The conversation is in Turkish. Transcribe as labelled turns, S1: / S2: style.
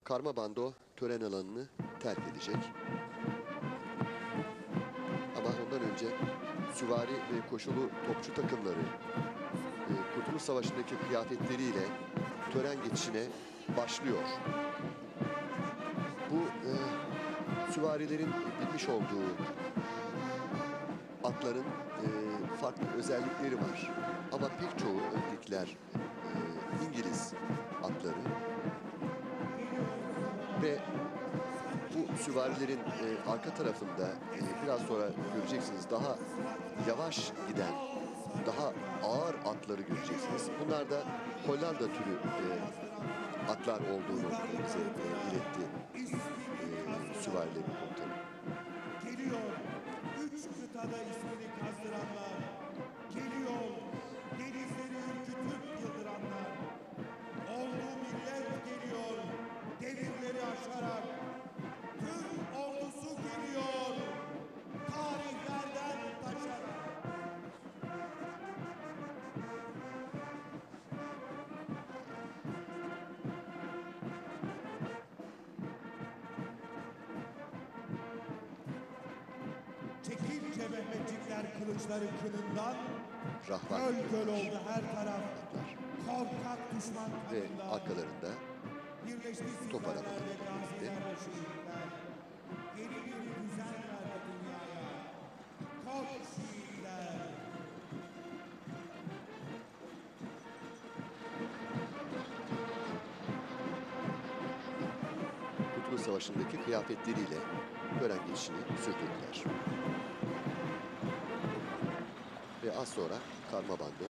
S1: Karma bando tören alanını terk edecek. Ama ondan önce süvari ve koşulu topçu takımları Kurtuluş Savaşı'ndaki kıyafetleriyle tören geçişine başlıyor. Bu süvarilerin binmiş olduğu atların farklı özellikleri var. Ama pek çoğu öndekiler İngiliz atları. Ve bu süvarilerin arka tarafında biraz sonra göreceksiniz daha yavaş giden, daha ağır atları göreceksiniz. Bunlar da Hollanda türü atlar olduğunu bize iletti süvarilerin komutanı.
S2: Geliyor, 3 kıtada ismini kazdıranlar. Geliyor, denizleri ürkütüp yıldıranlar. Ordu millet geliyor, devirleri aşarak. Türk ordusu geliyor, tarihlerden taşarak. Çekince Mehmetçikler kılıçları kınından,
S1: Rahvan
S2: göl göl oldu her taraf. Korkak düşman
S1: ve
S2: kanından.
S1: arkalarında
S2: Birleşti
S1: top
S2: sizlerle
S1: arabaları birlikte.
S2: gaziler ve şehitler. Yeni bir düzen verdi dünyaya. Kalk şehitler.
S1: Kurtuluş Savaşı'ndaki kıyafetleriyle tören geçişini sürdürdüler. Ve az sonra karma bando